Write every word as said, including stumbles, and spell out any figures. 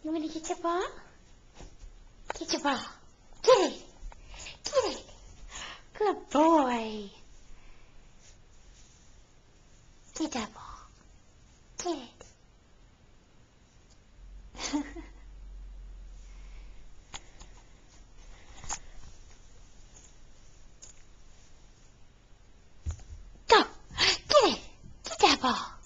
You want to get your ball? Get your ball. Get it. Get it. Good boy. Get that ball. Get it. Go. Get it. Get that ball.